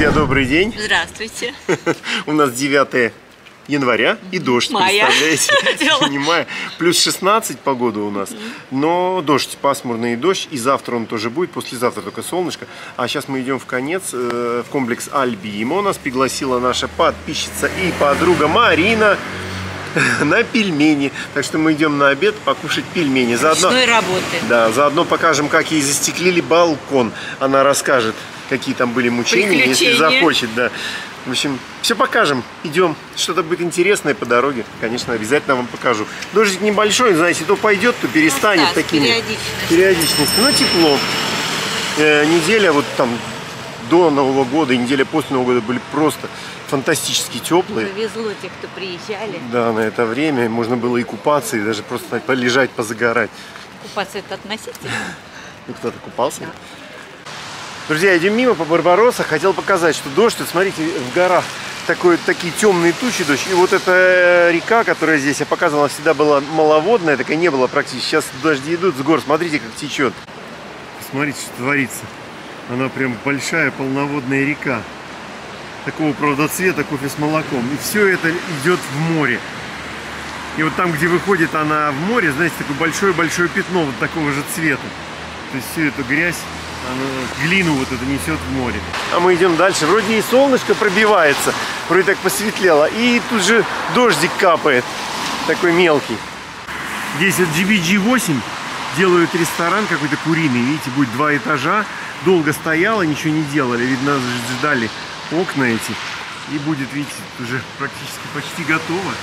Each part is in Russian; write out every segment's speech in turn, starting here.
Друзья, добрый день. Здравствуйте. У нас 9 января и дождь, мая. представляете? Не мая. Плюс 16 погода у нас, но дождь, пасмурный дождь, и завтра он тоже будет, послезавтра только солнышко. А сейчас мы идем в конец, в комплекс Альбимо. Нас пригласила наша подписчица и подруга Марина на пельмени. Так что мы идем на обед покушать пельмени. Ручной работы. Да, заодно покажем, как ей застеклили балкон. Она расскажет, какие там были мучения, если захочет, да. В общем, все покажем. Идем. Что-то будет интересное по дороге. Конечно, обязательно вам покажу. Дождик небольшой, знаете, то пойдет, то перестанет. Ну, такими периодичностью. Но тепло. Неделя вот там до Нового года и неделя после Нового года были просто фантастически теплые. Повезло тех, кто приезжали. Да, на это время можно было и купаться, и даже просто полежать, позагорать. Купаться это относительно. Ну, кто-то купался. Да. Друзья, идем мимо по Барбаросса. Хотел показать, что дождь, вот смотрите, в горах такие темные тучи дождь. И вот эта река, которая здесь, я показывала, всегда была маловодная, такая не было практически. Сейчас дожди идут с гор, смотрите, как течет. Смотрите, что творится. Она прям большая полноводная река. Такого, правда, цвета, кофе с молоком. И все это идет в море. И вот там, где выходит она в море, знаете, такое большое-большое пятно вот такого же цвета. То есть всю эту грязь, она, глину вот это несет в море. А мы идем дальше. Вроде и солнышко пробивается, вроде так посветлело. И тут же дождик капает, такой мелкий. Здесь вот GBG8 делают ресторан какой-то куриный. Видите, будет 2 этажа. Долго стояло, ничего не делали. Видно, ждали окна эти. И будет, видите, уже практически почти готово.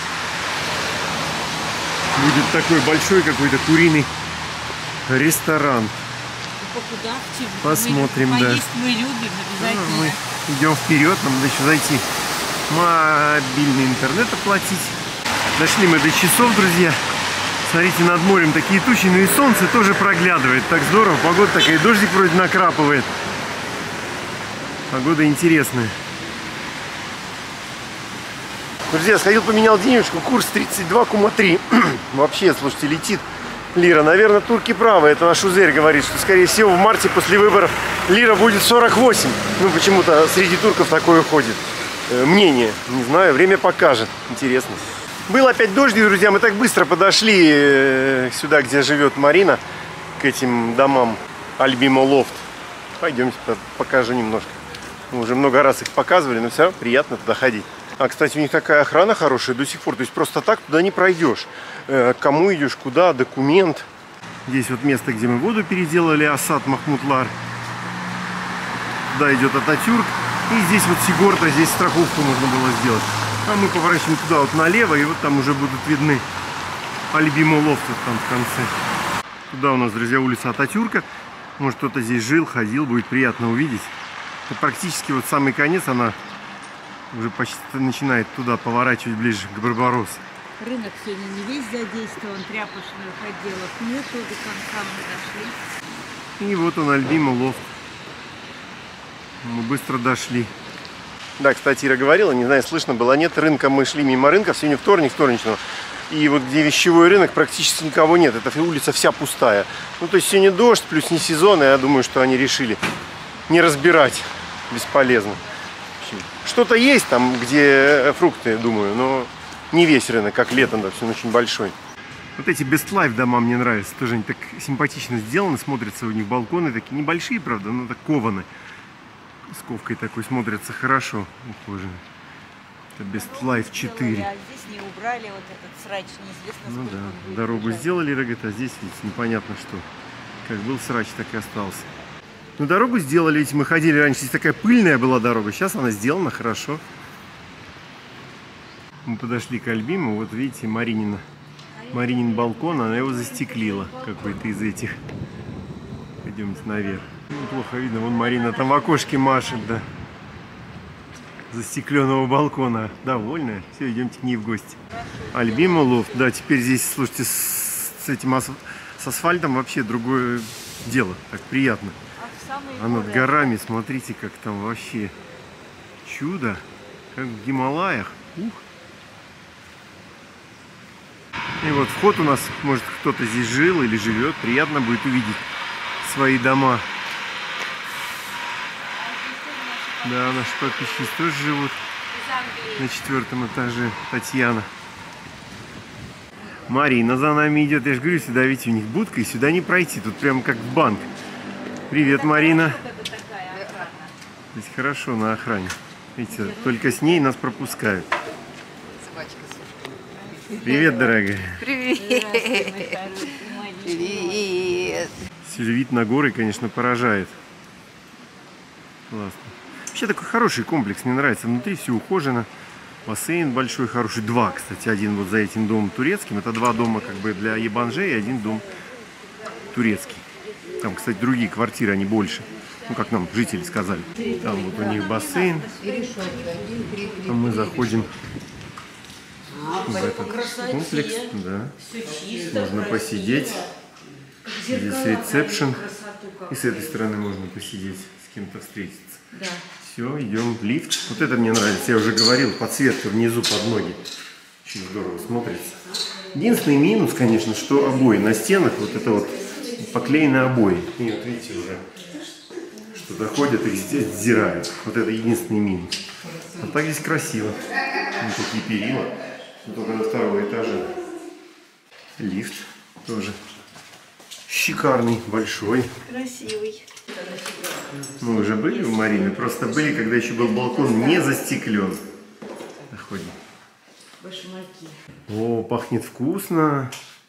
Будет такой большой какой-то куриный ресторан. Посмотрим, да. Поесть мы любим обязательно. Мы идем вперед, нам надо еще зайти мобильный интернет оплатить. Дошли мы до часов, друзья. Смотрите, над морем такие тучи, но и солнце тоже проглядывает. Так здорово, погода такая, дождик вроде накрапывает. Погода интересная. Друзья, сходил, поменял денежку, курс 32,3. Вообще, слушайте, летит лира. Наверное, турки правы. Это наш Узерь говорит, что, скорее всего, в марте после выборов лира будет 48. Ну, почему-то среди турков такое ходит мнение. Не знаю, время покажет. Интересно. Был опять дождик, друзья. Мы так быстро подошли сюда, где живет Марина, к этим домам Альбимо Лофт. Пойдемте, покажу немножко. Мы уже много раз их показывали, но все равно приятно туда ходить. А, кстати, у них такая охрана хорошая до сих пор. То есть просто так туда не пройдешь. Кому идешь, куда, документ. Здесь вот место, где мы воду переделали, Асад Махмутлар. Туда идет Ататюрк. И здесь вот Сигорта, здесь страховку можно было сделать. А мы поворачиваем туда вот налево, и вот там уже будут видны Альбимо Лофт вот там в конце. Туда у нас, друзья, улица Ататюрка. Может, кто-то здесь жил, ходил, будет приятно увидеть. И практически вот самый конец она уже почти начинает туда поворачивать ближе к Барбароссу. Рынок сегодня не весь задействован, тряпочных отделов нету, до конца мы дошли. И вот он, Альбимо Лофт. Мы быстро дошли. Да, кстати, Ира говорила, не знаю, слышно было, нет рынка, мы шли мимо рынка, сегодня вторник, вторничного. И вот где вещевой рынок, практически никого нет, эта улица вся пустая. Ну, то есть сегодня дождь, плюс не сезон, и я думаю, что они решили не разбирать, бесполезно. Что-то есть там, где фрукты, думаю, но не весь рынок, как летом, да, все очень большой. Вот эти Best Life дома мне нравятся, тоже они так симпатично сделаны, смотрятся у них балконы такие небольшие, правда, но так кованы. С ковкой такой смотрятся хорошо, ухоженно. Это Best Life 4. А здесь не убрали вот этот срач, неизвестно ну сколько. Да, дорогу сделали, говорит, а здесь, видите, непонятно что. Как был срач, так и остался. Ну, дорогу сделали, ведь мы ходили раньше, здесь такая пыльная была дорога, сейчас она сделана хорошо. Мы подошли к Альбимо, вот видите, Маринин балкон, она его застеклила, какой-то из этих. Пойдемте наверх. Ну, плохо видно, вон Марина там в окошке машет, да. Застекленного балкона, довольная. Все, идемте к ней в гости. Альбимо Лофт, да, теперь здесь, слушайте, с этим с асфальтом вообще другое дело, так приятно. А над горами, смотрите, как там вообще чудо, как в Гималаях. Ух. И вот вход у нас, может, кто-то здесь жил или живет. Приятно будет увидеть свои дома. Да, наши подписчики тоже живут на 4-м этаже. Татьяна. Марина за нами идет. Я же говорю, сюда, видите, у них будка, и сюда не пройти. Тут прямо как в банк. Привет, Марина. Здесь хорошо на охране. Видите, только с ней нас пропускают. Привет, дорогая. Привет. Привет. Вид на горы, конечно, поражает. Классно. Вообще такой хороший комплекс, мне нравится. Внутри все ухожено. Бассейн большой, хороший. Два, кстати. Один вот за этим домом турецким. Это два дома как бы для ебанжей, и один дом турецкий. Там, кстати, другие квартиры, они больше. Ну, как нам жители сказали. Там вот у них бассейн. А мы заходим в этот комплекс. Да. Можно посидеть. Здесь ресепшн. И с этой стороны можно посидеть, с кем-то встретиться. Да. Все, идем в лифт. Вот это мне нравится. Я уже говорил, подсветка внизу под ноги. Очень здорово смотрится. Единственный минус, конечно, что обои на стенах, вот это вот поклеены обои. И вот видите уже, что доходят, их здесь сдирают. Вот это единственный минус. А так здесь красиво. Вот такие перила. Только на 2-м этаже. Лифт тоже шикарный, большой. Красивый. Мы уже были у Марины, просто были, когда еще был балкон не застеклен. Заходим. Башмаки. О, пахнет вкусно.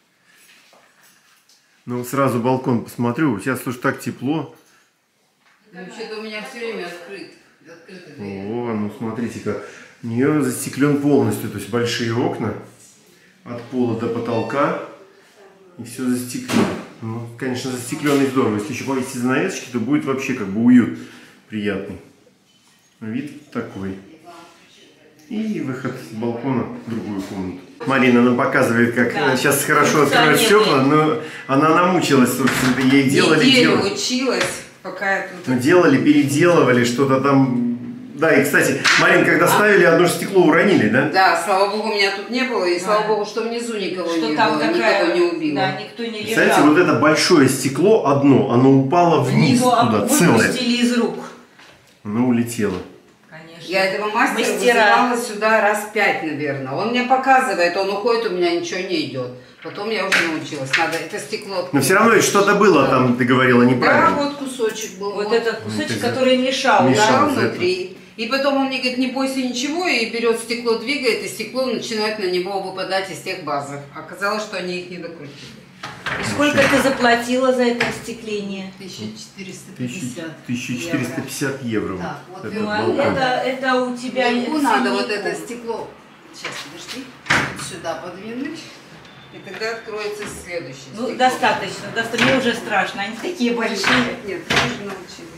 Ну, сразу балкон посмотрю. Сейчас, слушай, так тепло. Вообще-то у меня все время открыт. О, ну смотрите-ка. У нее застеклен полностью, то есть большие окна от пола до потолка. И все застеклено. Ну, конечно, застекленный здорово. Если еще повесить занавесочки, то будет вообще как бы уют приятный. Вид такой. И выход с балкона в другую комнату. Марина нам показывает, как сейчас хорошо открывать стекла, но она намучилась, собственно, ей делали. Неделю училась, пока я тут... Ну, делали, переделывали, что-то там. Да, и, кстати, Марин, когда ставили, одно стекло уронили, да? Да, слава богу, меня тут не было, и слава богу, что внизу никого Что не там было, такая, никого не убило. Да, никто не лежал. Кстати, вот это большое стекло одно, оно упало вниз Его туда, целое. выпустили из рук. Оно улетело. Конечно. Я этого мастера вызывала сюда раз 5, наверное. Он мне показывает, он уходит, у меня ничего не идет. Потом я уже научилась. Надо это стекло... Но все равно что-то было там, ты говорила, неправильно. Да, вот кусочек был. Вот этот кусочек, который мешал. Мешал. Лежал внутри. И потом он мне говорит, не бойся ничего, и берет стекло, двигает, и стекло начинает на него выпадать из тех базов. Оказалось, что они их не докрутили. И сколько ты заплатила за это остекление? 1450. 1450 евро. Да, вот этот ну, балкон. Это у тебя... Ему надо вот это стекло, сейчас, подожди, сюда подвинуть, и тогда откроется следующее стекло. Ну, достаточно, мне уже страшно, они такие большие. Нет, я уже научилась.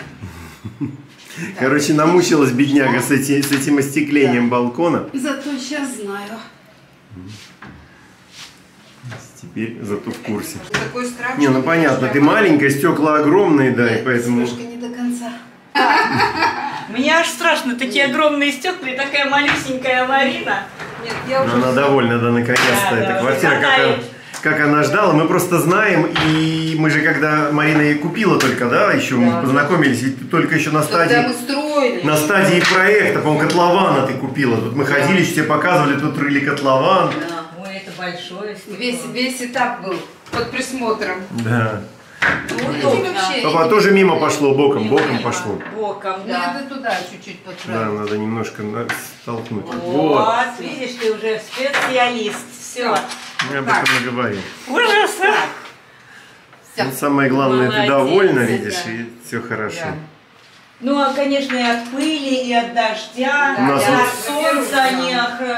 Короче, намучилась бедняга с этим остеклением балкона. Зато сейчас знаю. Теперь зато в курсе. Такой страх. Не, ну понятно, ты маленькая, стекла огромные, да, и поэтому... Немножко не до конца. Мне аж страшно, такие огромные стекла и такая малюсенькая Марина. Нет, я уже... Она довольна, да, наконец-то. Да, Эта да, квартира, как она ждала. Мы просто знаем, и мы же, когда Марина ее купила только, да, еще мы познакомились, ведь только еще на Когда мы стадии... строили. На стадии проекта, по-моему, котлована ты купила. Тут мы ходили, все показывали, тут рыли котлован. Да. Ой, это большое стекло. Весь этап был под присмотром. Да. Ну, удобно. вообще, Папа тоже мимо пошло, боком пошло. Боком, да. да. Надо туда чуть-чуть Да, подправить. надо немножко столкнуть. Вот, видишь, ты уже специалист. Все. Я об этом и говорил. Ужас. Ну, самое главное, ты Молодец, довольна, видишь, да. и все хорошо. Да. Ну, а, конечно, и от пыли, и от дождя, У нас и вот от солнца они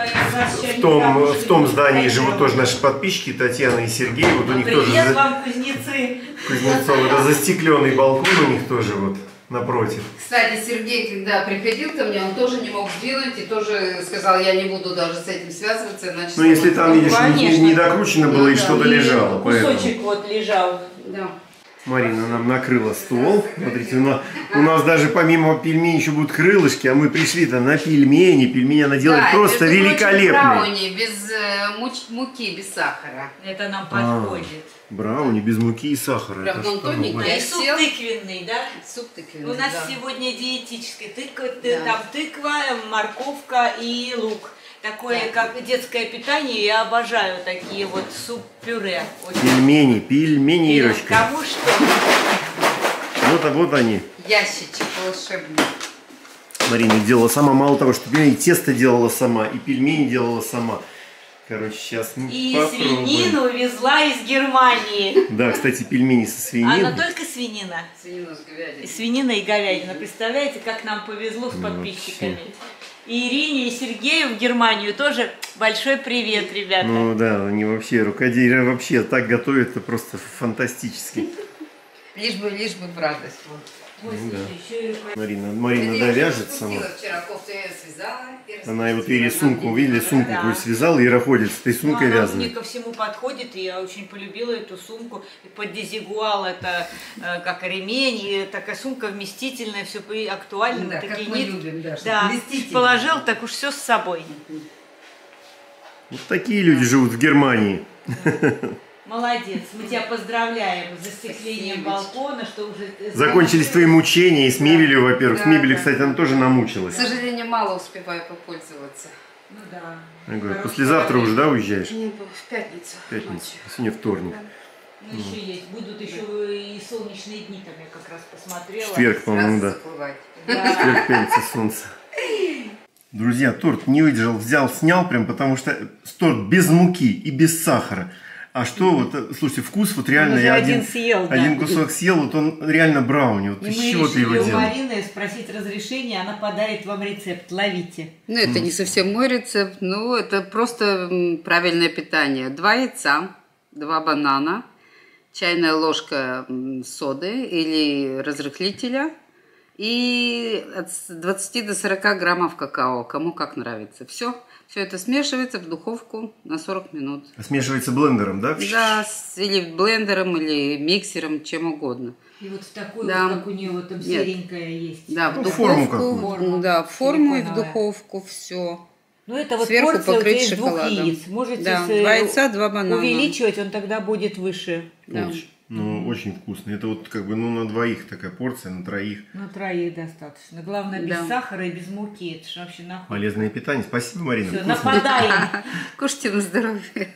В том здании живут тоже наши подписчики, Татьяна и Сергей. Вот у них тоже Привет вам, кузнецы. Кузнецов, это застекленный балкон у них тоже вот напротив. Кстати, Сергей, когда приходил ко мне, он тоже не мог сдвинуть и тоже сказал, я не буду даже с этим связываться, иначе... Ну, если там, видишь, конечно. не докручено было и Да, что-то лежало. Поэтому. Кусочек вот лежал. Да. Марина нам накрыла стол. Смотрите, у нас даже помимо пельменей еще будут крылышки, а мы пришли-то на пельмени. Пельмени она делает просто великолепные. Брауни без муки, без сахара. Это нам подходит. Брауни без муки и сахара. Прям вон тоненький. И суп тыквенный, да? Суп тыквенный, У нас да. сегодня диетический. Да. Там тыква, морковка и лук. Такое, как детское питание, я обожаю такие вот суп-пюре. Пельмени, Ирочка. Кому что? Вот они. Ящичек волшебный. Марина делала сама. Мало того, что и тесто делала сама, и пельмени делала сама. Короче, сейчас мы попробуем. Свинину везла из Германии. Да, кстати, пельмени со свининой. Она только свинина. Свинину с говядиной. Свинина и говядина. Представляете, как нам повезло с подписчиками. И Ирине, и Сергею в Германию тоже большой привет, ребята. Ну да, они вообще рукоделие вообще так готовят, это просто фантастически. Лишь бы в радость. Ой, Ну, слушай, да. Марина довяжет сама. Вчера кофту я связала. Она вот Ире сумку, видели, сумку какую связала, Ира ходит с этой сумкой она мне вязаной. ко всему подходит, и я очень полюбила эту сумку. И под дезигуал это как ремень, и такая сумка вместительная, все актуально. Да, такие как мы нитки. любим, да, Да, вместительно. положил, так уж все с собой. Вот такие люди живут в Германии. Молодец, мы тебя поздравляем с застеклением балкона, что уже... Закончились твои мучения и с мебелью, во-первых. С Да, мебелью, да. кстати, она тоже намучилась. К сожалению, мало успеваю попользоваться. Ну да. Я говорю, послезавтра уже, да, уезжаешь? Не, в пятницу. Пятница. ночью. Сегодня вторник. Ну еще есть, будут еще и солнечные дни, там я как раз посмотрела. Четверг, по-моему, да. Заплывать. Да. Четверг, пятница, солнце. Друзья, торт не выдержал, взял, снял прям, потому что торт без муки и без сахара. А что вот, слушайте, вкус вот реально, Он уже я один съел, да. один кусок съел, вот он реально брауни. Вот И из мы чего ты его решили у делал? Марины спросить разрешение, она подарит вам рецепт. Ловите. Ну, это не совсем мой рецепт, но это просто правильное питание. 2 яйца, 2 банана, чайная ложка соды или разрыхлителя и от 20 до 40 граммов какао, кому как нравится. Все это смешивается в духовку на 40 минут. Смешивается блендером, да? Да, или блендером, или миксером, чем угодно. И вот в такую, Да. вот, как у нее вот там Нет. серенькая есть. Да, в Ну, форму духовку, какую-то. да, в форму и в Силиконовая. духовку, все. Ну это вот Сверху порция у тебя покрыть из 2 шоколадом. яиц. Можете Да, 2 яйца, 2 банана. увеличивать, он тогда будет выше. Да. Ну, очень вкусно. Это вот как бы, ну, на двоих такая порция, на троих. На 3 достаточно. Главное, без Да. сахара и без муки. Это же вообще нахуй. Полезное питание. Спасибо, Марина. Все, Вкусно. нападаем. Кушайте на здоровье.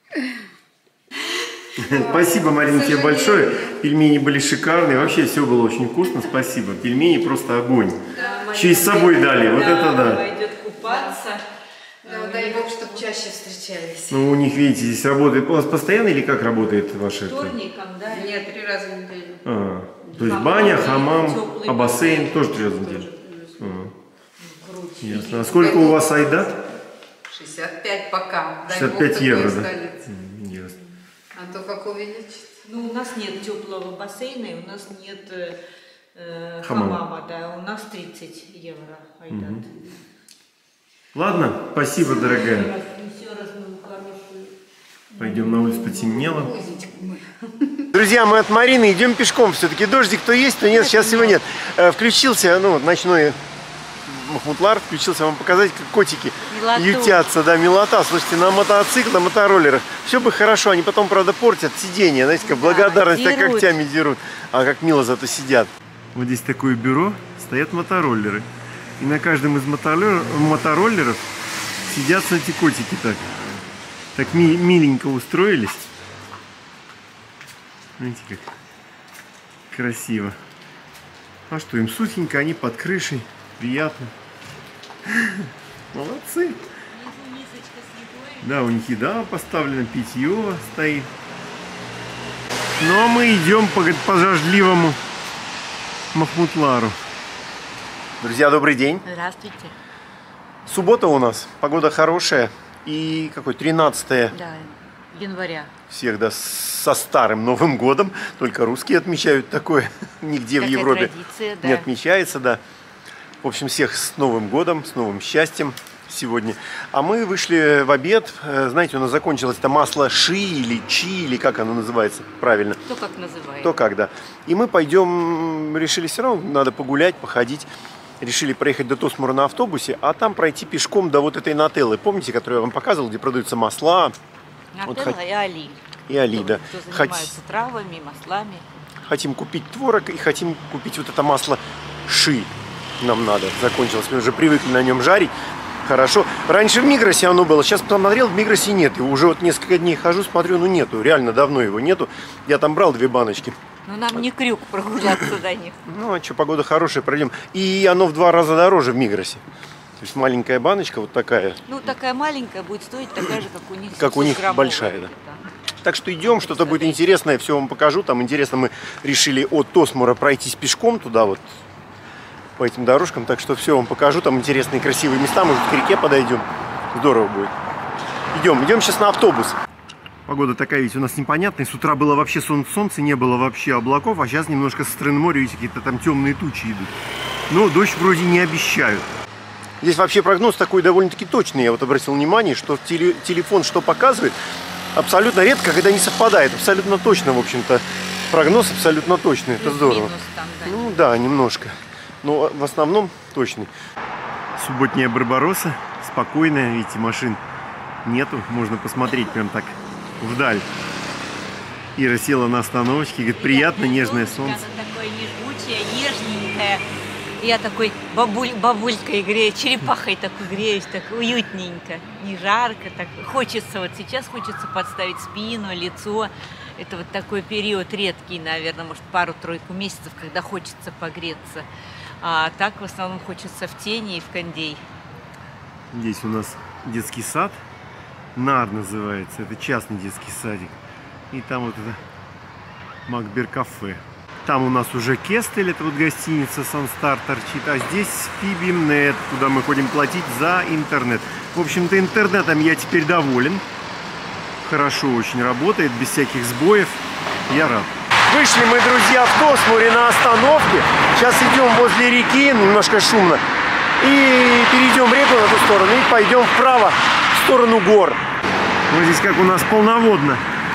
Спасибо, Марина, тебе большое. Пельмени были шикарные. Вообще все было очень вкусно. Спасибо. Пельмени просто огонь. Еще и с собой дали. Вот это да. Пойдет купаться. Да, дай бог, чтобы чаще встречались. Ну, у них, видите, здесь работает. У вас постоянно или как работает ваша? Вторником, да? Нет, 3 раза в неделю. То есть баня, хамам, Теплый а бассейн бассейн. тоже 3 раза в неделю. Круче. Ясно. А сколько у вас айдат? 65 пока. Дай 65 бог, такое евро, да? останется. Ясно. А то как увеличить? Ну, у нас нет теплого бассейна, и у нас нет Хамама. хамама, да. У нас 30 евро айдат. Ладно, спасибо, дорогая. Еще раз мою хорошую. Пойдем на улицу, потемнело. Друзья, мы от Марины идем пешком. Все-таки дождик то есть, то нет. Сейчас его нет. Включился, ну, ночной Махмутлар включился вам показать, как котики Милоту. ютятся. Да, милота. Слушайте, на мотоциклах, на мотороллерах. Все бы хорошо, они потом, правда, портят сиденье. Знаете, как благодарность, так дерут. когтями дерут. А как мило зато сидят. Вот здесь такое бюро, стоят мотороллеры. И на каждом из мотороллеров сидят эти котики так. Так миленько устроились. Знаете, как красиво. А что, им сухенько, они под крышей. Приятно. Молодцы. Да, у них еда поставлена, питье стоит. Ну, а мы идем по дождливому Махмутлару. Друзья, добрый день. Здравствуйте. Суббота у нас, погода хорошая. И какой, 13 Да, января. всех, да, со старым Новым годом. Только русские отмечают такое. Нигде в Такая Европе традиция, да. не отмечается, да. В общем, всех с Новым годом, с новым счастьем. сегодня. А мы вышли в обед. Знаете, у нас закончилось это масло ши или чи, или как оно называется правильно. Кто как называет. То как, да. И мы пойдем, решили все равно, надо погулять, походить. Решили проехать до Тосмура на автобусе, а там пройти пешком до вот этой Нателлы. Помните, которую я вам показывал, где продаются масла? Нателла вот, и Али. И Али, да. Кто занимается травами, маслами. Хотим купить творог и хотим купить вот это масло ши. Нам надо. Закончилось. Мы уже привыкли на нем жарить. Хорошо. Раньше в Мигросе оно было. Сейчас посмотрел, в Мигросе нет. И уже вот несколько дней хожу, смотрю, ну нету. Реально давно его нету. Я там брал 2 баночки. Ну нам не крюк прогуляться до них. Ну а что, погода хорошая, пройдем. И оно в 2 раза дороже в Мигросе. То есть маленькая баночка вот такая. Ну такая маленькая будет стоить такая же, как у них. Как у них большая, да. Так что идем, что-то будет интересное, все вам покажу. Там интересно, мы решили от Тосмура пройтись пешком туда вот, по этим дорожкам. Так что все вам покажу. Там интересные красивые места, может к реке подойдем. Здорово будет. Идем сейчас на автобус. Погода такая ведь у нас непонятная. С утра было вообще солнце, не было вообще облаков. А сейчас немножко со стороны моря, видите, какие-то там темные тучи идут. Но дождь вроде не обещают. Здесь вообще прогноз такой довольно-таки точный. Я вот обратил внимание, что телефон что показывает, абсолютно редко, когда не совпадает. Абсолютно точно, в общем-то, прогноз абсолютно точный. Это здорово. Там, да. Ну да, немножко. Но в основном точный. Субботняя Барбаросса. Спокойная, видите, машин нету. Можно посмотреть прям так вдаль. Ира села на остановочке, говорит, приятно, нежное солнце. Она такое нежгучее, нежненькое. Я такой бабулькой грею, черепахой такой греюсь, так уютненько, не жарко, так хочется, вот сейчас хочется подставить спину, лицо. Это вот такой период редкий, наверное, может пару-тройку месяцев, когда хочется погреться. А так в основном хочется в тени и в кондей. Здесь у нас детский сад, Нар называется, это частный детский садик. И там вот это Макбер кафе. Там у нас уже Кестель, это вот гостиница Санстар торчит, а здесь Фибимнет, куда мы ходим платить за интернет. В общем-то, интернетом я теперь доволен. Хорошо очень работает, без всяких сбоев. Я рад. Вышли мы, друзья, в Тосмуре на остановке. Сейчас идем возле реки, немножко шумно. И перейдем реку на ту сторону и пойдем вправо, в сторону гор. Вот здесь как у нас полноводно.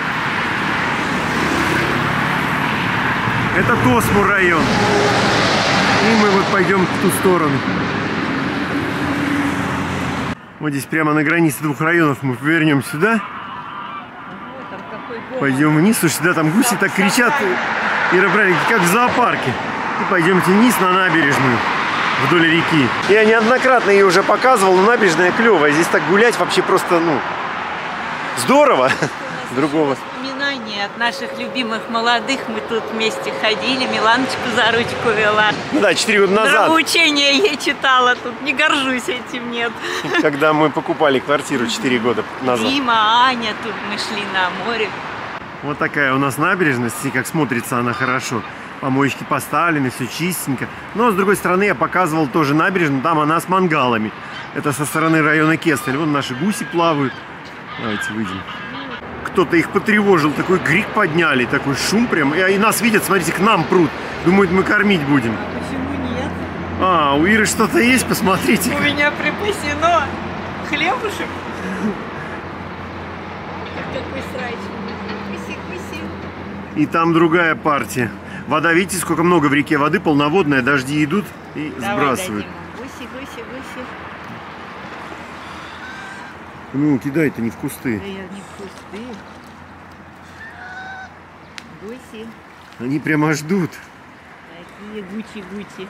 Это Тосмур район. И мы вот пойдем в ту сторону. Вот здесь прямо на границе 2 районов мы повернем сюда. Пойдем вниз. Слушайте, да, там гуси так кричат. Ира, правильно, как в зоопарке. И пойдемте вниз на набережную вдоль реки. Я неоднократно ее уже показывал, но набережная клевая. Здесь так гулять вообще просто, ну, здорово. Другого. Воспоминания от наших любимых молодых. Мы тут вместе ходили, Миланочку за ручку вела. Ну да, 4 года назад. Нравоучение ей читала тут. Не горжусь этим, нет. Когда мы покупали квартиру 4 года назад. Дима, Аня, тут мы шли на море. Вот такая у нас набережность, и как смотрится она хорошо. Помоечки поставлены, все чистенько. Но с другой стороны я показывал тоже набережную, там она с мангалами. Это со стороны района Кестель. Вон наши гуси плавают. Давайте выйдем. Кто-то их потревожил, такой крик подняли, такой шум прям. И нас видят, смотрите, к нам прут. Думают, мы кормить будем. А почему нет? А, у Иры что-то есть, посмотрите. У меня припасено хлебушек. Какой срач. Куси-куси. И там другая партия. Вода, видите, сколько много в реке воды, полноводная, дожди идут и сбрасывают. Гуси, гуси, гуси. Ну, кидай-то не в кусты. Да я не в кусты. Гуси. Они прямо ждут. Такие гучи-гучи.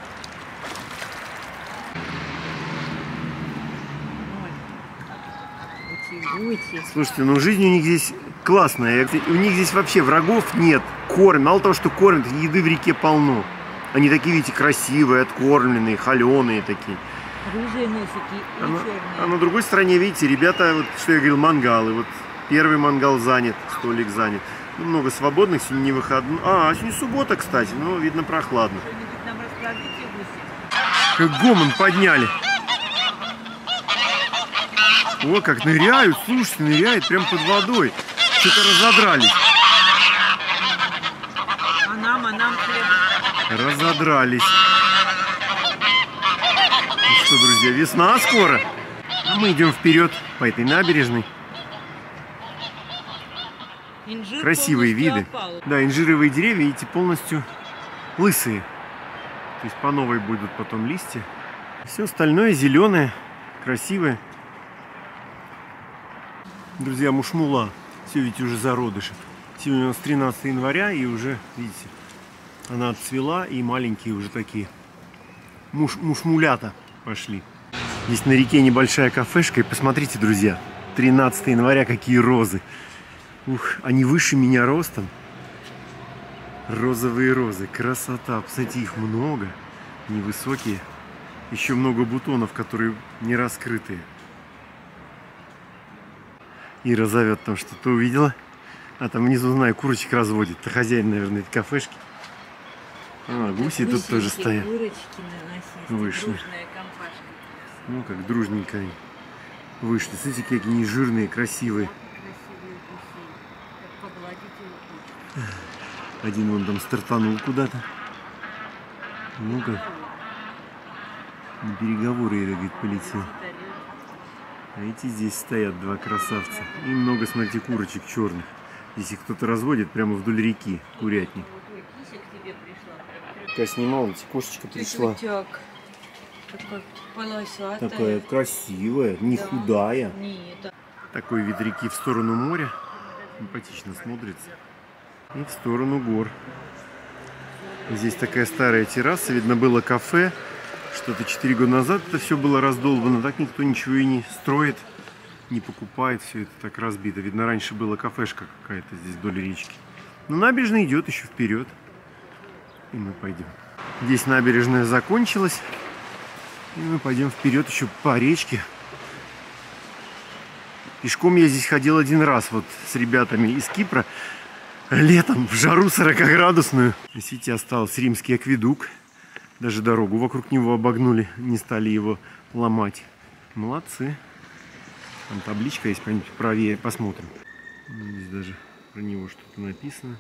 Гучи-гучи. Слушайте, ну жизнь у них здесь классная. У них здесь вообще врагов нет. Кормят. Мало того, что кормят, еды в реке полно. Они такие, видите, красивые, откормленные, холеные такие. Рыжие носики и черные. А на другой стороне, видите, ребята, вот что я говорил, мангалы. Вот первый мангал занят, столик занят. Ну, много свободных, сегодня не выходной. А, сегодня суббота, кстати, но видно прохладно. Что-нибудь нам расскажите, гуси? Как гомон подняли. О, как ныряют, слушайте, ныряют прям под водой. Что-то разодрались. А нам хлеб. Разодрались. Ну что, друзья, весна скоро. А мы идем вперед по этой набережной. Инжир Красивые полностью виды. опал. Да, инжировые деревья, видите, полностью лысые. То есть по новой будут потом листья. Все остальное зеленое, красивое. Друзья, мушмула. Все, видите, уже зародыши. Сегодня у нас 13 января, и уже, видите, она отцвела, и маленькие уже такие мушмулята пошли. Здесь на реке небольшая кафешка, и посмотрите, друзья, 13 января, какие розы. Ух, они выше меня ростом. Розовые розы, красота. Кстати, их много, невысокие. Еще много бутонов, которые не раскрытые. Ира зовет там что-то, увидела? А там внизу, знаю, курочек разводит. Это хозяин, наверное, этой кафешки. А, гуси тут тоже стоят. Вышли. Ну, как дружненько они вышли. Смотрите, какие они жирные, красивые. Один вон там стартанул куда-то. Ну-ка. На переговоры, Ира, говорит, полетел. А эти здесь стоят, два красавца. И много, смотрите, курочек черных. Здесь их кто-то разводит прямо вдоль реки, курятник. Я снимал, эти кошечка пришла. Такая красивая, не худая. Такой вид реки в сторону моря. Симпатично смотрится. И в сторону гор. Здесь такая старая терраса. Видно, было кафе. Что-то 4 года назад это все было раздолбано. Так никто ничего и не строит, не покупает. Все это так разбито. Видно, раньше была кафешка какая-то здесь вдоль речки. Но набережная идет еще вперед. И мы пойдем. Здесь набережная закончилась. И мы пойдем вперед еще по речке. Пешком я здесь ходил один раз вот с ребятами из Кипра. Летом, в жару 40-градусную. Видите, остался римский акведук. Даже дорогу вокруг него обогнули. Не стали его ломать. Молодцы. Там табличка есть, пойдемте правее посмотрим. Здесь даже про него что-то написано.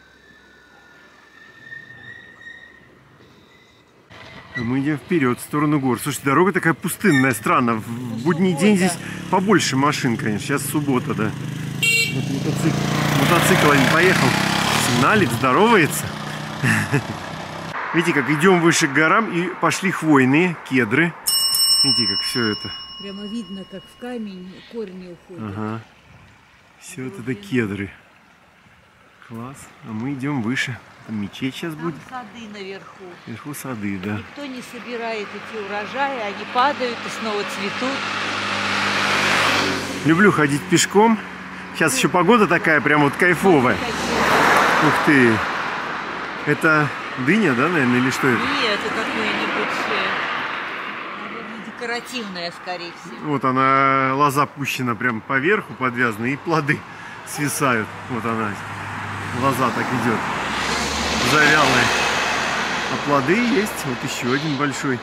А мы идем вперед, в сторону гор. Слушайте, дорога такая пустынная, странно. В будний день здесь побольше машин, конечно. Сейчас суббота, да. Вот мотоцикл один поехал, сигналит, здоровается. Видите, как идем выше к горам, и пошли хвойные кедры. Видите, как все это. Прямо видно, как в камень корни уходят. Ага. Все вот это кедры. Класс. А мы идем выше. Там мечеть сейчас Там будет. сады наверху. Вверху сады, да. Никто не собирает эти урожаи, они падают и снова цветут. Люблю ходить пешком. Сейчас еще погода такая прям вот кайфовая. Ух ты. Это дыня, да, наверное, или что это? Нет, это какое-нибудь, наверное, декоративное, скорее всего. Вот она, лоза пущена прям поверху, подвязана, и плоды свисают. Вот она, лоза так идет, завялая. А плоды есть, вот еще один большой.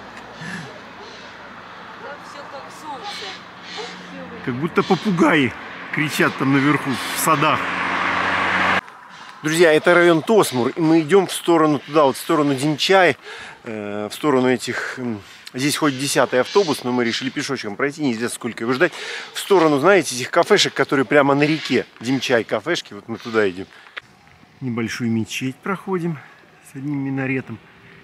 Там все как солнце. Как будто попугаи кричат там наверху, в садах. Друзья, это район Тосмур, и мы идем в сторону туда, вот в сторону Динчай, в сторону этих... Здесь хоть 10-й автобус, но мы решили пешочком пройти, неизвестно сколько его ждать. В сторону, знаете, этих кафешек, которые прямо на реке. Динчай кафешки, вот мы туда идем. Небольшую мечеть проходим с одним минаретом.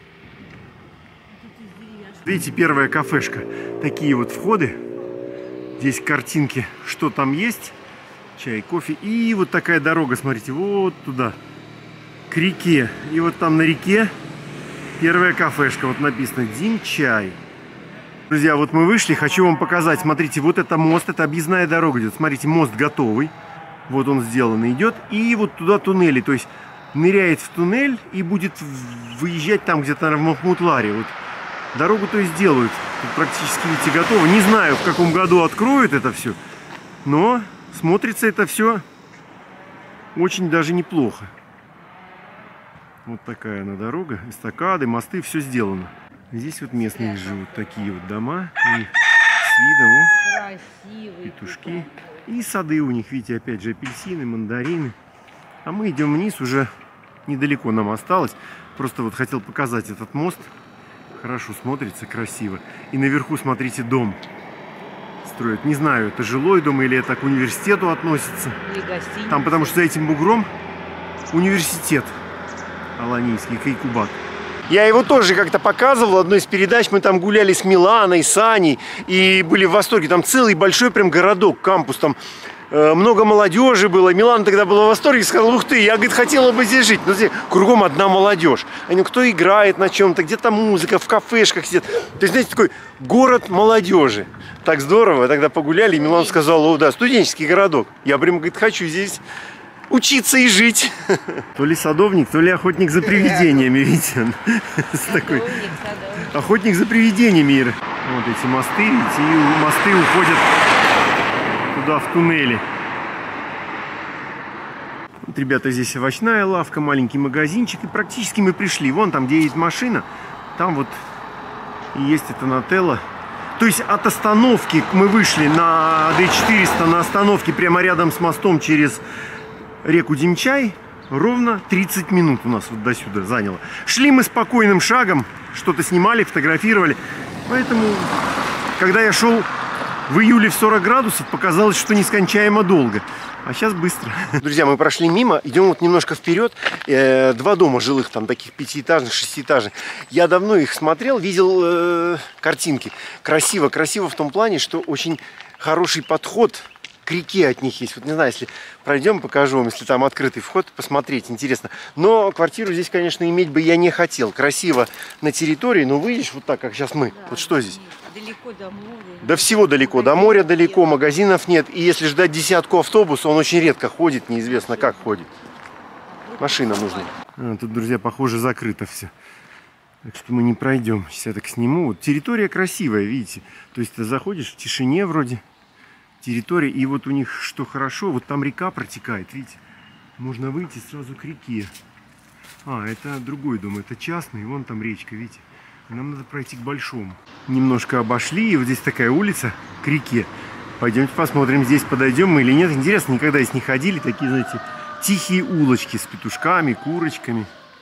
Видите, первая кафешка. Такие вот входы. Здесь картинки, что там есть. Чай, кофе. И вот такая дорога, смотрите, вот туда, к реке. И вот там на реке первая кафешка. Вот написано Динчай. Друзья, вот мы вышли, хочу вам показать. Смотрите, вот это мост, это объездная дорога идет. Смотрите, мост готовый. Вот он сделанный идет. И вот туда туннели. То есть ныряет в туннель и будет выезжать там где-то в Махмутларе. Вот дорогу то есть делают. Тут практически, видите, готово. Не знаю, в каком году откроют это все. Но смотрится это все очень даже неплохо. Вот такая она дорога. Эстакады, мосты, все сделано. Здесь вот местные живут. Такие вот дома. И с видом, Красивый. петушки. И сады у них, видите, опять же апельсины, мандарины. А мы идем вниз, уже недалеко нам осталось. Просто вот хотел показать этот мост. Хорошо смотрится, красиво. И наверху, смотрите, дом. строят. Не знаю, это жилой дом или это к университету относится. Или гостиница. Там, потому что за этим бугром университет Аланийский, Кайкубат. Я его тоже как-то показывал в одной из передач. Мы там гуляли с Миланой, с Аней и были в восторге. Там целый большой прям городок, кампус. Там много молодежи было. Милана тогда была в восторге и сказала: ух ты, я, говорит, хотела бы здесь жить. Но здесь кругом одна молодежь. Они, кто играет на чем-то, где-то музыка, в кафешках сидят. То есть, знаете, такой город молодежи. Так здорово. Тогда погуляли, и Милана сказала: о, да, студенческий городок. Я прям, говорит, хочу здесь учиться и жить. То ли садовник, то ли охотник за привидениями, видите? Такой охотник за привидениями, Ира. Вот эти мосты, видите, и мосты уходят туда, в туннели. Вот, ребята, здесь овощная лавка, маленький магазинчик, и практически мы пришли. Вон там, где едет машина, там вот и есть это Нателла. То есть от остановки мы вышли на D400, на остановке прямо рядом с мостом через реку Демчай, ровно 30 минут у нас вот до сюда заняло. Шли мы спокойным шагом, что-то снимали, фотографировали. Поэтому, когда я шел в июле в 40 градусов, показалось, что нескончаемо долго. А сейчас быстро. Друзья, мы прошли мимо, идем вот немножко вперед. Два дома жилых, там таких 5-этажных, 6-этажных. Я давно их смотрел, видел картинки. Красиво, красиво в том плане, что очень хороший подход к реке от них есть. Вот не знаю, если пройдем, покажу вам, если там открытый вход, посмотреть, интересно. Но квартиру здесь, конечно, иметь бы я не хотел. Красиво на территории, но выйдешь вот так, как сейчас мы. Да, вот что здесь? Далеко до моря. До всего далеко. До моря далеко, магазинов нет. И если ждать десятку автобуса, он очень редко ходит, неизвестно как ходит. Машина нужна. Тут, друзья, похоже, закрыто все. Так что мы не пройдем. Сейчас я так сниму. Вот территория красивая, видите. То есть ты заходишь в тишине вроде. Территория, и вот у них что хорошо, вот там река протекает, видите, можно выйти сразу к реке. Это другой дом, это частный, вон там речка, видите. Нам надо пройти к большому. Немножко обошли, и вот здесь такая улица к реке. Пойдемте посмотрим, здесь подойдем мы или нет. Интересно, никогда здесь не ходили, такие, знаете, тихие улочки с петушками, курочками.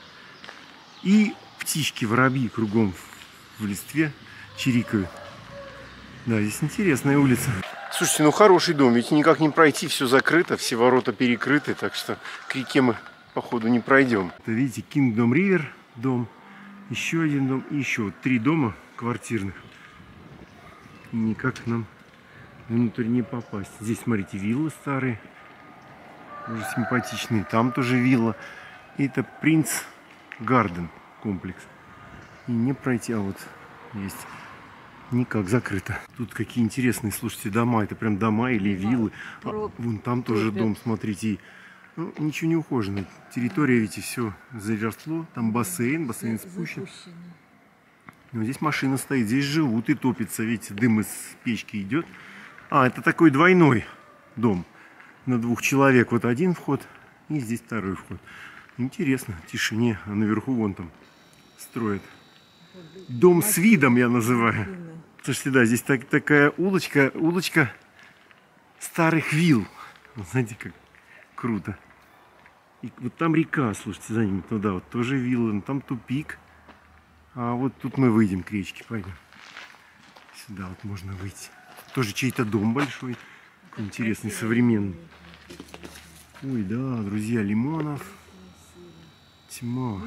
И птички, воробьи кругом в листве чирикают. Да, здесь интересная улица. Слушайте, ну хороший дом, ведь никак не пройти, все закрыто, все ворота перекрыты, так что к реке мы, походу, не пройдем. Это, видите, Kingdom River дом, еще один дом и еще 3 дома квартирных. И никак нам внутрь не попасть. Здесь, смотрите, виллы старые, уже симпатичные, там тоже вилла. И это Принц Гарден комплекс. И не пройти, а вот есть... Никак, закрыто. Тут какие интересные, слушайте, дома. Это прям дома или виллы. Вон там тоже дом, смотрите. Ну, ничего не ухожено. Территория, видите, все заросло. Там бассейн спущен. Но здесь машина стоит, здесь живут и топится. Видите, дым из печки идет. Это такой двойной дом. На 2 человек. Вот один вход и здесь второй вход. Интересно, в тишине. А наверху вон там строят. Дом с видом я называю. Слушайте, да, здесь такая улочка старых вилл. Знаете, как круто. И вот там река, слушайте, за ним туда вот тоже вилла, там тупик. А вот тут мы выйдем к речке, пойдем. Сюда вот можно выйти. Тоже чей-то дом большой, интересный, современный. Ой, да, друзья, лимонов. Тьма.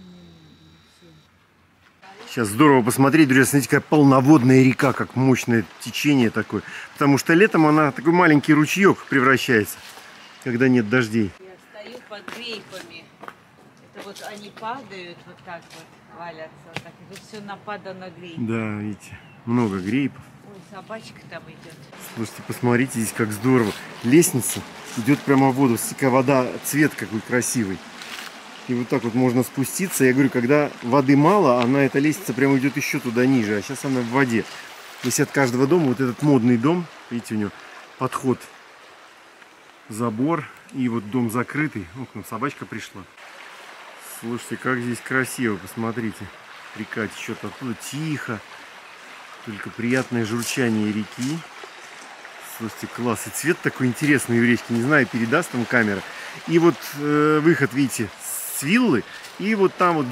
Сейчас здорово посмотреть, друзья, смотрите, какая полноводная река, как мощное течение такое. Потому что летом она такой маленький ручеек превращается, когда нет дождей. Я стою под грейпами. Это вот они падают, вот так вот валятся. Вот так. Это все нападано грейпом. Да, видите, много грейпов. Ой, собачка там идет. Слушайте, посмотрите, здесь как здорово. Лестница идет прямо в воду. Такая вода, цвет какой красивый. И вот так вот можно спуститься. Я говорю, когда воды мало, эта лестница прямо идет еще туда ниже. А сейчас она в воде. Здесь от каждого дома вот этот модный дом. Видите, у него подход, забор. И вот дом закрытый. О, к нам собачка пришла. Слушайте, как здесь красиво. Посмотрите. Река течет оттуда тихо. Только приятное журчание реки. Слушайте, класс. И цвет такой интересный у речки. Не знаю, передаст там камера. И вот выход, видите, с виллы. И вот там вот,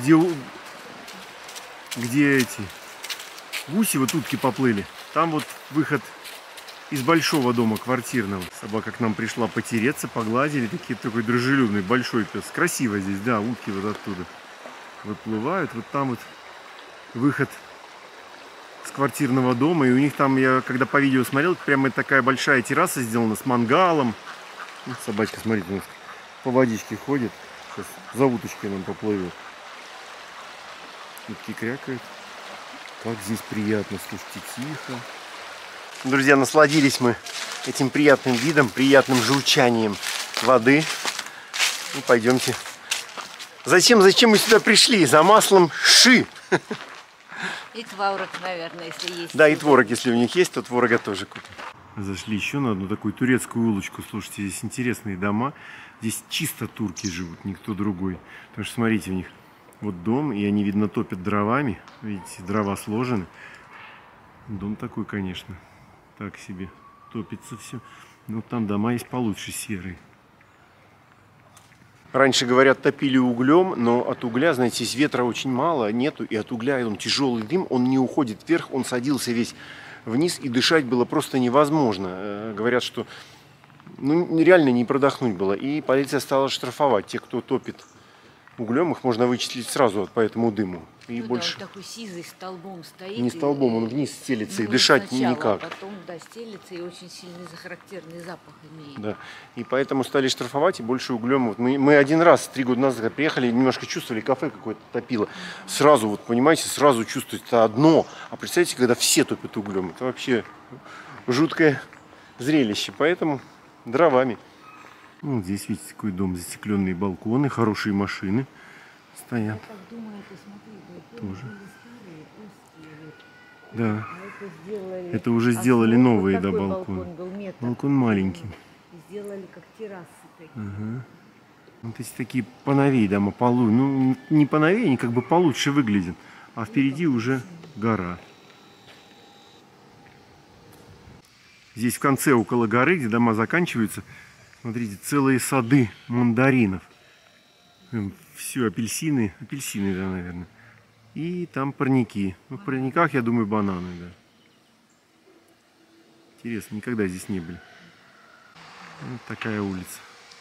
где эти гуси, вот утки поплыли. Там вот выход из большого дома квартирного. Собака к нам пришла потереться, погладили. Такой дружелюбный, большой пес. Красиво здесь, да, утки вот оттуда выплывают. Вот там вот выход с квартирного дома. И у них там, я когда по видео смотрел, прямо такая большая терраса сделана с мангалом. Вот собачка, смотрите, у нас по водичке ходит. Сейчас за уточкой нам поплывет. Утки крякают. Как здесь приятно, слушайте, тихо. Друзья, насладились мы этим приятным видом, приятным журчанием воды. Ну, пойдемте. Зачем мы сюда пришли? За маслом ши. И творог, наверное, если есть. Да, и творог, если у них есть, то творога тоже купим. Зашли еще на одну такую турецкую улочку. Слушайте, здесь интересные дома. Здесь чисто турки живут, никто другой. Потому что, смотрите, у них вот дом, и они, видно, топят дровами. Видите, дрова сложены. Дом такой, конечно, так себе. Топится все. Но там дома есть получше, серые. Раньше, говорят, топили углем, но от угля, знаете, здесь ветра очень мало, нету. И от угля он тяжелый дым, он не уходит вверх, он садился весь вниз, и дышать было просто невозможно. Говорят, что ну, реально не продохнуть было. И полиция стала штрафовать тех, кто топит углем, их можно вычислить сразу по этому дыму. И ну, больше... да, он такой сизый столбом стоит. Не столбом, он вниз стелится, и дышать сначала, никак. А потом, да, стелится, и очень сильный характерный запах имеет. Да. И поэтому стали штрафовать, и больше углем. Вот мы один раз, 3 года назад, приехали, немножко чувствовали, кафе какое-то топило. Сразу, вот понимаете, сразу чувствуете, это одно. А представьте, когда все топят углем, это вообще жуткое зрелище. Поэтому дровами. Вот здесь, видите, такой дом, застекленные балконы, хорошие машины стоят. Тоже. Да. Это уже сделали новые, да, балконы. Балкон маленький. Сделали как террасы такие. Ага. Вот эти такие поновее дома, ну не поновее, они как бы получше выглядят. А впереди уже гора. Здесь в конце, около горы, где дома заканчиваются, смотрите, целые сады мандаринов. Все, апельсины, да, наверное. И там парники. Ну, в парниках, я думаю, бананы, да. Интересно, никогда здесь не были. Вот такая улица.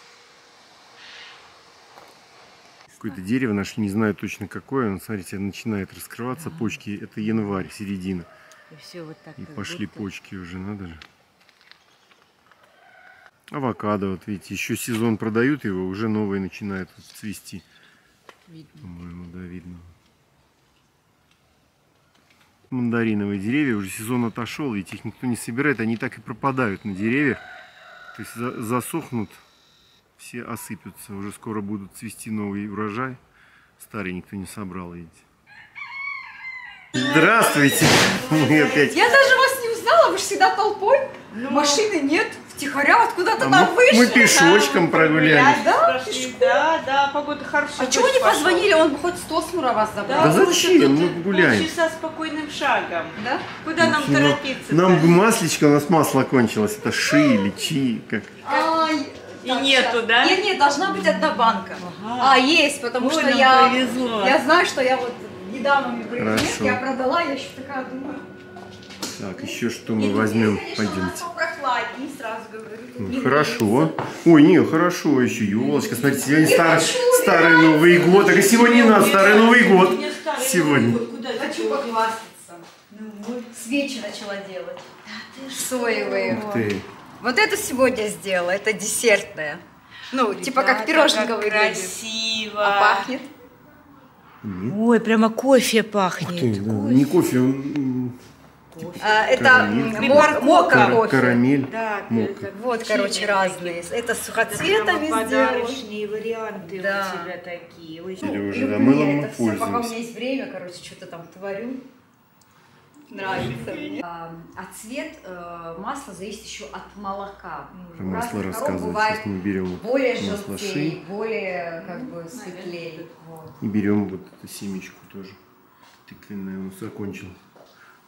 Какое-то дерево нашли, не знаю точно какое. Но, смотрите, начинает раскрываться почки. Это январь, середина. И все вот так. И пошли почки уже, надо же. Авокадо, вот видите, еще сезон продают его, уже новые начинают цвести. По-моему, да, видно. Мандариновые деревья, уже сезон отошел, ведь их никто не собирает, они так и пропадают на деревьях. То есть засохнут, все осыпятся, уже скоро будут цвести новый урожай. Старый никто не собрал, видите. Здравствуйте! Мы опять... Я даже вас не узнала, вы же всегда толпой. Машины нет, втихаря откуда-то там вышли. Мы пешочком прогулялись. Да? Да, погода хорошая. А чего не позвонили? Он бы хоть 100 смура вас забрал. Да зачем? Мы гуляем. Полчаса спокойным шагом. Да? Куда нам торопиться? Нам бы масличко, у нас масло кончилось. Это ши или чи. Как... Ай, И нету, да? Нет, должна быть одна банка. Ага. есть, потому Ой, что нам я повезло. знаю, что я вот недавно мне привезли, Хорошо. я продала, я еще такая думаю. Так, еще что мы возьмем? Пойдемте. Прохладнее, сразу говорю. Хорошо. Ой, не, хорошо еще. Елочка, смотрите, сегодня старый Новый год. Так и сегодня не надо, Старый Новый год. Сегодня. Хочу похвастаться. Свечи начала делать. Соевые. Ух ты. Вот это сегодня сделала, это десертная. Ну, типа как пироженка выглядит. Красиво. А пахнет? Ой, прямо кофе Ух пахнет. ты, да. Не кофе, он Это Карамель. мока кофе. карамель. Да, Мока. Вот, короче, разные. Это с сухоцветами сделала. подарочные варианты Да. у тебя такие. Ой, Или уже, Люблю да, мылом я мы это все, пока у пользуемся. меня есть время, короче, что-то там творю. Нравится мне. А цвет масла зависит еще от молока. Про масло Разных коров рассказывать. бывает Сейчас мы берем более масло желтее, ши более как бы светлее. Вот. и берем вот эту семечку тоже. Тыквенная, он закончил.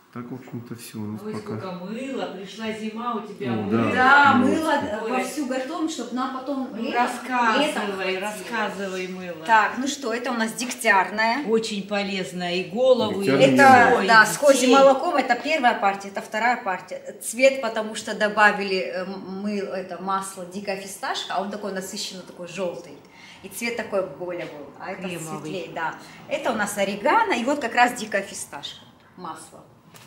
Так, в общем-то, все у нас Ой, пока. сколько мыла, пришла зима, у тебя О, мыло. Да, Ну, мыло Ой. вовсю готовим, чтобы нам потом Ну, летом рассказывай, хватило. рассказывай мыло. Так, ну что, это у нас дегтярная. Очень полезно и голову, и Дегтярное лицо, Это, и да, с козьим детей. молоком, это первая партия, это вторая партия. Цвет, потому что добавили это масло дикая фисташка, а он такой насыщенно такой желтый. И цвет такой более был, а это Кремовый. светлее, да. Это у нас орегано, и вот как раз дикая фисташка, масло.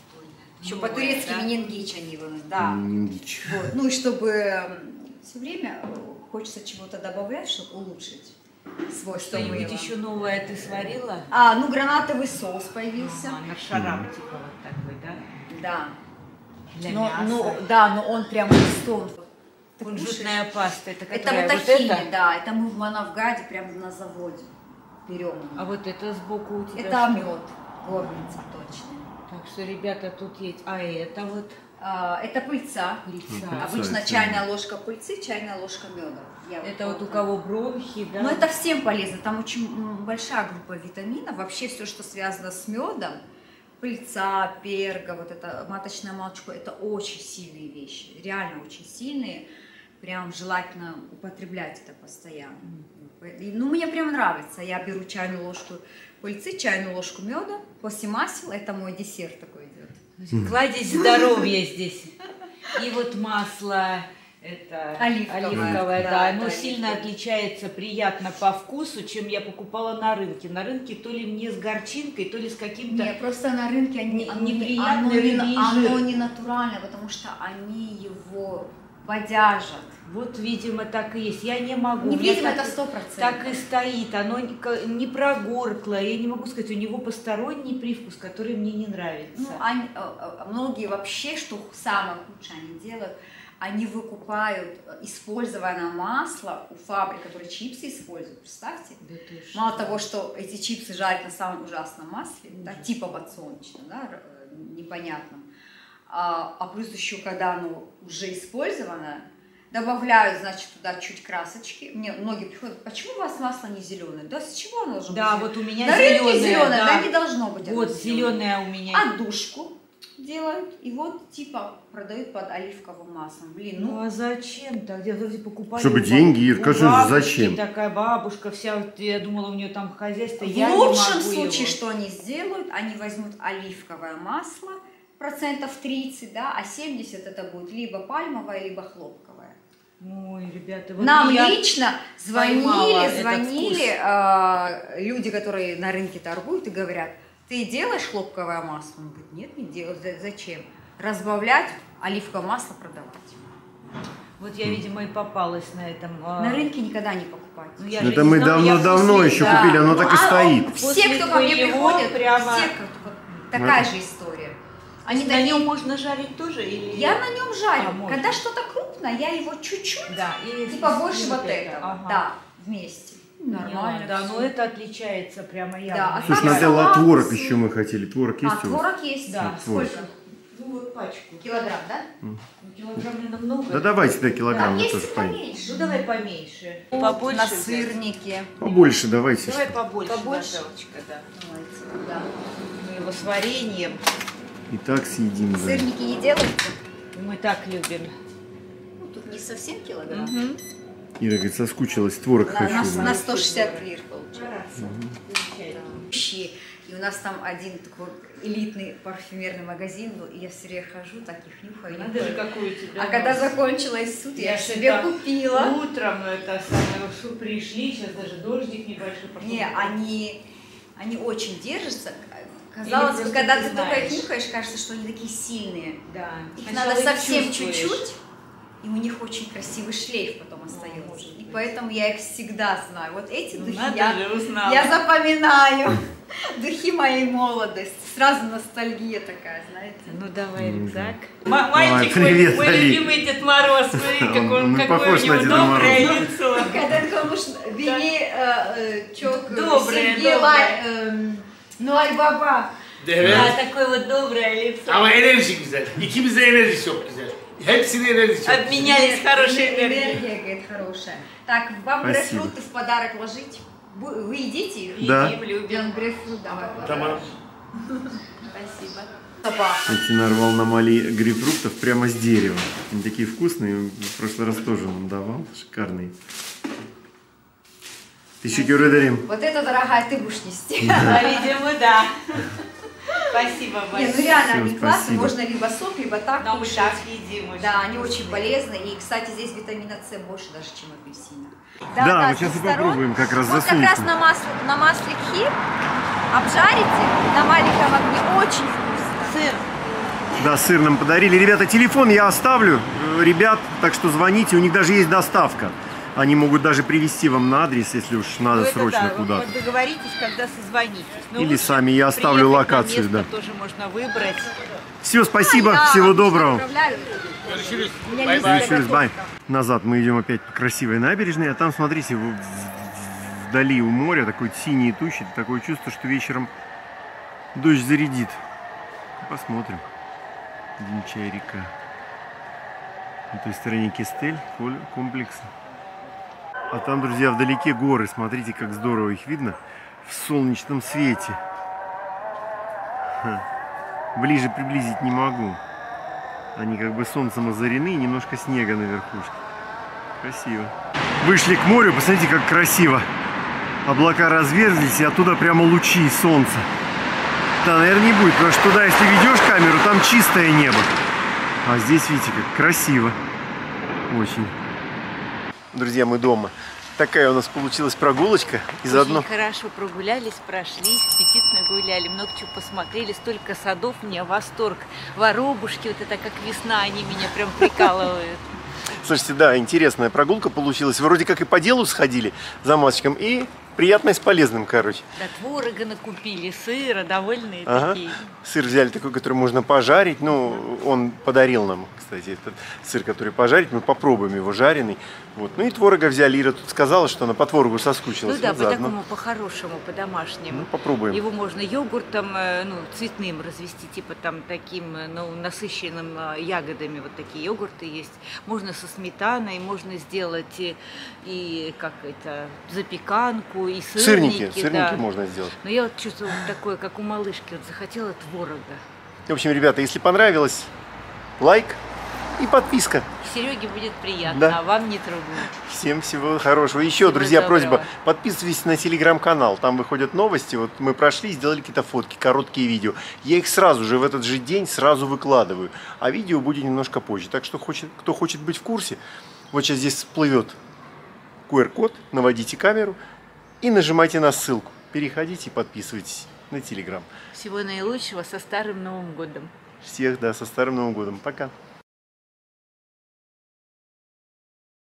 Еще Новое, по-турецки да? миненгич они его, да. Мингич. Вот. Ну и чтобы все время хочется чего-то добавлять, чтобы улучшить свойства Что-нибудь мыла. еще новое ты сварила? Ну гранатовый соус появился. Ага, на шарам типа вот такой, да? Да. Для но, мяса. но он прям листом. Ты Кунжутная паста, это Это которая вот вот тахини, это? да, это мы в Манавгаде прямо на заводе берем. А вот это сбоку у тебя Это что? мед, горница точно. Так что, ребята, тут есть, а это вот Это пыльца. пыльца. Обычно это- чайная ложка пыльцы, чайная ложка меда. Это вот у кого бронхи, да? Но это всем полезно, там очень большая группа витаминов. Вообще все, что связано с медом, пыльца, перга, вот это маточное молочко, это очень сильные вещи, реально очень сильные. Прям желательно употреблять это постоянно. Ну, мне прям нравится. Я беру чайную ложку пыльцы, чайную ложку меда, после масел, это мой десерт такой идет. Кладезь здоровья здесь. И вот масло это Оливковое, да, да, оно это сильно оливковое. отличается приятно по вкусу, чем я покупала на рынке. На рынке то ли мне с горчинкой, то ли с каким-то... Не, просто на рынке неприятный рыбий оно жир. не натуральное, потому что они его бодяжат. Вот, видимо, так и есть. Я не могу. Не У меня видимо, так- это 100%. Так и стоит, оно не прогоркло, я не могу сказать, у него посторонний привкус, который мне не нравится. Ну, многие вообще, что самое худшее они делают, они выкупают использованное масло у фабрик, которые чипсы используют, представьте. Да ты что? Мало того, что эти чипсы жарят на самом ужасном масле, да, типа подсолнечном, да, непонятном, а плюс еще, когда оно уже использовано, добавляют, значит, туда чуть красочки. Мне многие приходят, почему у вас масло не зеленое? Да с чего оно должно Да, быть? вот у меня На рынке зеленое, зеленое, да, не должно быть. Вот оно зеленая у меня. Отдушку делают и вот типа продают под оливковым маслом. Блин, Ну а зачем так делать? Вроде покупали. Чтобы у деньги, баб- Ирка, у что же бабушки зачем? Такая бабушка вся, вот я думала, у нее там хозяйство. в Я лучшем не могу случае, его. что они сделают, они возьмут оливковое масло, процентов 30, да, а 70 это будет либо пальмовое, либо хлопковое. Ой, ребята, вот Нам я лично поймала этот звонили люди, которые на рынке торгуют, и говорят, ты делаешь хлопковое масло? Он говорит, нет, не делаю. Зачем? Разбавлять, оливковое масло продавать. Вот я, видимо, и попалась на этом. На рынке никогда не покупать. Ну, я же Это не мы знала, я давно после- еще Да. купили, оно Ну, так и стоит. Все, После кто ко мне твоего приходит, прямо- все, такая же история. Они На такие, нем можно жарить тоже? Или... я на нем жарю. А, можно. Когда что-то крупное, я его чуть-чуть, Да, и типа больше вот вот это, этого. ага. Да, вместе. Нормально. Да, всё. но это отличается прямо явно. Да, а Слушай, как Нателла, салат? творог еще мы хотели. Творог есть у вас? Творог есть. Да. Сколько? Ну вот пачку. Килограмм, да? Ну, килограмм, наверное, много. Да давайте до килограмма Там мы есть тоже и поедим. поменьше. Ну давай поменьше. На Побольше взять. сырнике. Побольше давайте. Давай побольше. Побольше? Наталочка, да. Давайте, да. Мы его с вареньем. И так съедим. Да. Сырники не делаете? Мы так любим. Ну, тут не совсем килограмм. Ира говорит, соскучилась, творог хочу. На да. 160 лир получается. Замечательно. Вещи. И у нас там один такой элитный парфюмерный магазин был, и я все время хожу, так их нюхаю, Надо же, нюхаю. какой у тебя А когда нос. закончилась суд, я ж себе это купила. Утром это самое, что пришли, сейчас даже дождик небольшой пошел. Не, они очень держатся. Казалось бы, просто когда ты ты только их знаешь. нюхаешь, кажется, что они такие сильные. Да. Их Сначала надо их совсем чувствуешь. чуть-чуть, и у них очень красивый шлейф потом остается. может И быть. поэтому я их всегда знаю. Вот эти Ну, духи надо я, же, узнала. я запоминаю. Духи моей молодости. Сразу ностальгия такая, знаете. Ну давай рюкзак. Мальчик мой, привет, мой мой Али. любимый Дед Мороз, смотри, Он какое похож у на него Деда доброе Мороза. лицо. Когда комусь бери чок Доброе, Сергей ну Аль-Баба. Evet. Да, такое вот доброе лицо. Ama enerji güzel. İkimiz de enerji çok güzel. Hepsinin enerji çok güzel. Обменялись хорошей энергией. Энергия, говорит, хорошая. Так, вам Спасибо. грейпфруты в подарок ложить? Вы едите их? Да. Едим, любим. Прям грейпфрут давай. Tamam. Спасибо. Кстати, нарвал на Мали грейпфруктов прямо с дерева. Они такие вкусные, в прошлый раз тоже нам давал, шикарные. Teşekkür ederim. Вот это, дорогая, ты будешь нести. Видимо, да. Спасибо Не, большое. ну реально Всё, они классные, спасибо. можно либо сок, либо так Но мы кушать. так едим уже. Да, они очень полезны. И, кстати, здесь витамина С больше даже, чем апельсина. Да, вот с сейчас и двух сторон. попробуем как раз Вот как раз засунуть. на масле кхи обжарите на маленьком огне. Очень вкусно. Сыр. Да, сыр нам подарили. Ребята, телефон я оставлю. Ребят, так что звоните, у них даже есть доставка. Они могут даже привезти вам на адрес, если уж надо Ну, это срочно да, куда-то. вот договоритесь, когда созвонитесь. Но Или лучше сами, я оставлю приехать на локацию, место, да. тоже можно выбрать. Все, спасибо, Да, всего обычно доброго. отправляют. У меня есть Решились, заготовка. бай. Назад мы идем опять по красивой набережной, а там, смотрите, вдали у моря такой синие тучи, такое чувство, что вечером дождь зарядит. Посмотрим. Динчая река. На той стороне Кестель, комплекс. А там, друзья, вдалеке горы. Смотрите, как здорово их видно в солнечном свете. Ха. Ближе приблизить не могу. Они как бы солнцем озарены и немножко снега на верхушке. Красиво. Вышли к морю, посмотрите, как красиво. Облака разверзлись, и оттуда прямо лучи солнца. Да, наверное, не будет, потому что туда, если ведешь камеру, там чистое небо. А здесь, видите, как красиво. Очень. Друзья, мы дома. Такая у нас получилась прогулочка. И заодно... Очень хорошо прогулялись, прошлись, аппетитно гуляли, много чего посмотрели, столько садов, у меня восторг. Воробушки, вот это как весна, они меня прям прикалывают. Слушайте, да, интересная прогулка получилась. Вроде как и по делу сходили за мальчиком, и приятное с полезным, короче. Да, творога накупили, сыра, довольные Ага. такие. Сыр взяли такой, который можно пожарить. Ну, он подарил нам, кстати, этот сыр, который пожарить. Мы попробуем его жареный. Вот. Ну и творога взяли. Ира тут сказала, что она по творогу соскучилась. Ну да, Вот заодно. по-такому, по-хорошему, по-домашнему. Ну, попробуем. Его можно йогуртом, ну, цветным развести, типа там таким, ну, насыщенным ягодами, вот такие йогурты есть. Можно со сметаной, можно сделать и как это, запеканку, и сырники. Сырники да. можно сделать. Но я вот чувствую такое, как у малышки, вот захотела творога. В общем, ребята, если понравилось, лайк и подписка. Сереге будет приятно, Да. а вам не трудно. Всем всего хорошего. Еще, Всего друзья, доброго. просьба, подписывайтесь на телеграм-канал. Там выходят новости. Вот мы прошли, сделали какие-то фотки, короткие видео. Я их сразу же, в этот же день, сразу выкладываю. А видео будет немножко позже. Так что, кто хочет быть в курсе, вот сейчас здесь всплывет QR-код, наводите камеру и нажимайте на ссылку. Переходите и подписывайтесь на телеграм. Всего наилучшего, со Старым Новым годом. Всех, да, со Старым Новым годом. Пока.